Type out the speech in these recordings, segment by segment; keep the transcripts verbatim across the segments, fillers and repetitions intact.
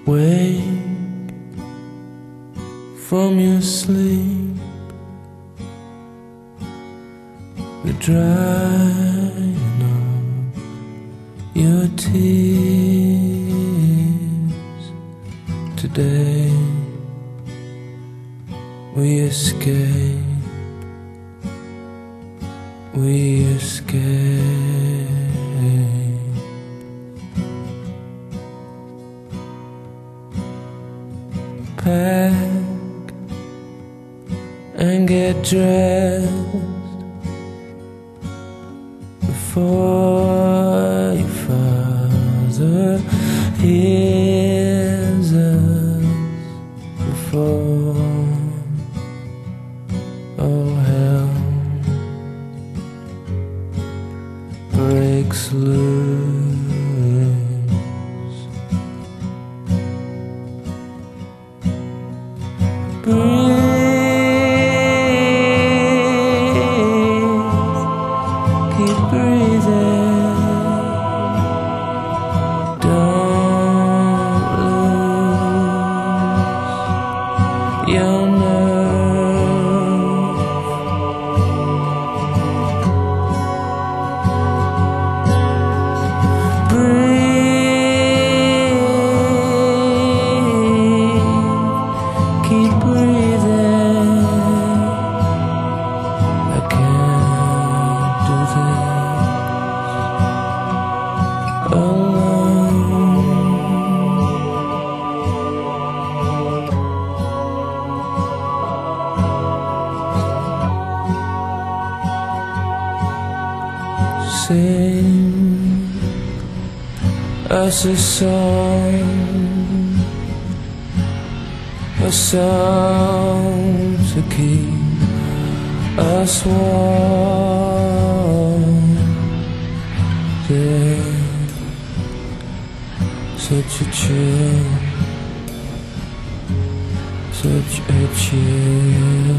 Wake from your sleep, the drying of your tears. Today we escape, we escape. Pack and get dressed before your father hears us, before all hell breaks loose. Keep breathing, don't lose your nerve. Breathe, keep breathing. I can't do this alone. Sing us a song, a song to keep us warm. Yeah, such a chill, such a chill.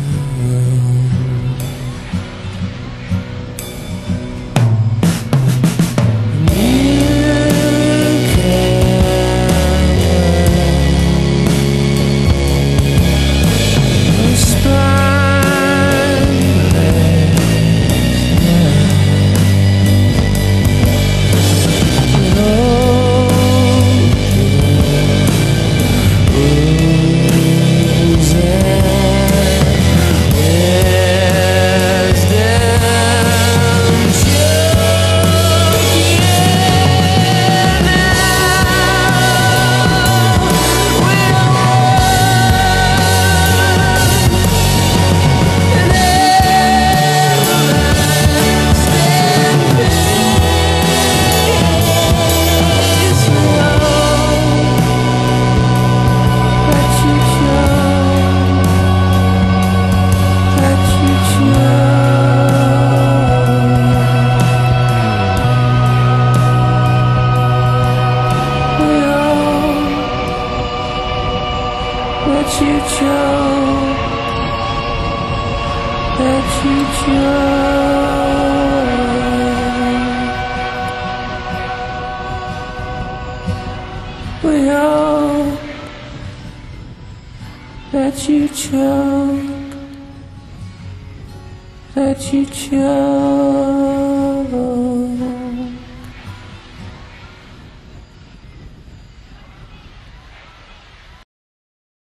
Let you choke, let you choke. We all let you choke, let you choke.